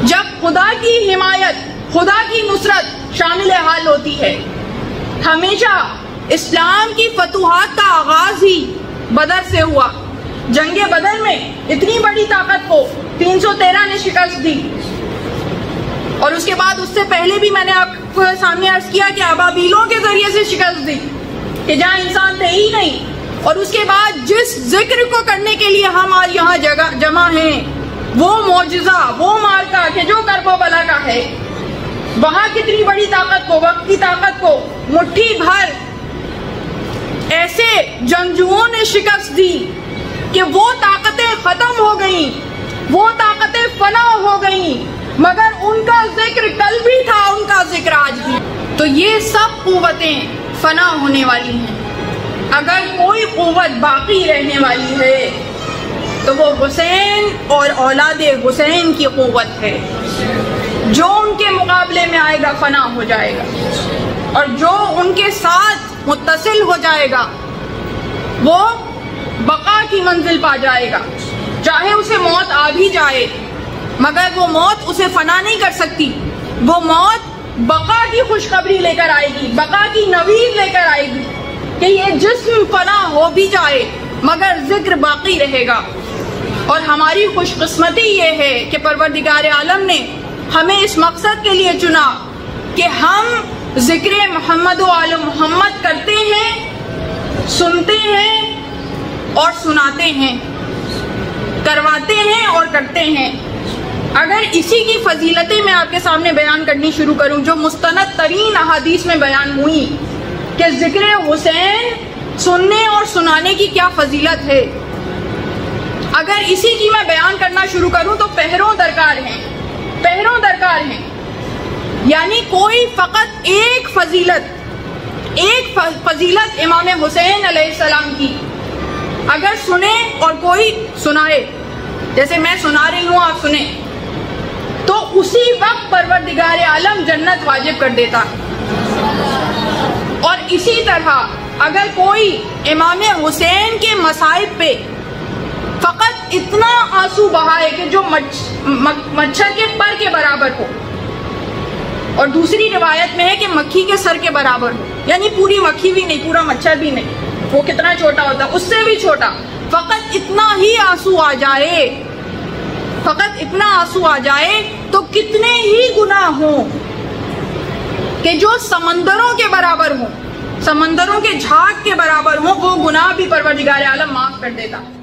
جب خدا کی حمایت، خدا کی نصرت شامل حال ہوتی ہے. ہمیشہ اسلام کی فتوحات کا آغاز ہی بدر سے ہوا. جنگ بدر میں اتنی بڑی طاقت کو 313 نے شکست دی، اور اس کے بعد اس سے پہلے بھی میں نے آپ کو سامنے عرض کیا کہ ابابیلوں کے ذریعے سے شکست دی کہ جہاں انسان تھے ہی نہیں. اور اس کے بعد جس ذکر کو کرنے کے لیے ہم آج یہاں جمع ہیں، وہ معجزہ، وہ معرکہ کہ جو کرب و بلا کا ہے، وہاں کتنی بڑی طاقت کو، وقت کی طاقت کو مٹھی بھر ایسے جنگجوؤں نے شکست دی کہ وہ طاقتیں ختم ہو گئیں، وہ طاقتیں فنا ہو گئیں، مگر ان کا ذکر کل بھی تھا، ان کا ذکر آج بھی. تو یہ سب قوتیں فنا ہونے والی ہیں. اگر کوئی قوت باقی رہنے والی ہے تو وہ حسین اور اولاد حسین کی قوت ہے. جو ان کے مقابلے میں آئے گا فنا ہو جائے گا، اور جو ان کے ساتھ متصل ہو جائے گا وہ بقا کی منزل پا جائے گا. چاہے اسے موت آ بھی جائے مگر وہ موت اسے فنا نہیں کر سکتی. وہ موت بقا کی خوشخبری لے کر آئے گی، بقا کی نوید لے کر آئے گی کہ یہ جسم فنا ہو بھی جائے مگر ذکر باقی رہے گا. اور ہماری خوش قسمتی یہ ہے کہ پروردگار عالم نے ہمیں اس مقصد کے لیے چنا کہ ہم ذکر محمد و آل محمد کرتے ہیں، سنتے ہیں اور سناتے ہیں، کرواتے ہیں اور کرتے ہیں. اگر اسی کی فضیلتیں میں آپ کے سامنے بیان کرنی شروع کروں جو مستند ترین احادیث میں بیان ہوئی کہ ذکر حسین سننے اور سنانے کی کیا فضیلت ہے، اگر اسی کی میں بیان کرنا شروع کروں تو پہروں درکار ہیں، پہروں درکار ہیں. یعنی کوئی فقط ایک فضیلت امام حسین علیہ السلام کی اگر سنے اور کوئی سنائے، جیسے میں سنا رہی ہوں آپ سنیں، تو اسی وقت پروردگار عالم جنت واجب کر دیتا. اور اسی طرح اگر کوئی امام حسین کے مصائب پہ فقط اتنا آنسو بہائے کہ جو مچھر کے پر کے برابر ہو، اور دوسری روایت میں ہے کہ مکھی کے سر کے برابر ہو، یعنی پوری مکھی بھی نہیں، پورا مچھر بھی نہیں، وہ کتنا چھوٹا ہوتا، اس سے بھی چھوٹا، فقط اتنا ہی آنسو آ جائے، فقط اتنا آنسو آ جائے تو کتنے ہی گناہ ہوں کہ جو سمندروں کے برابر ہوں، سمندروں کے جھاگ کے برابر ہوں، وہ گناہ بھی پروردگار عالم معاف کر دیتا.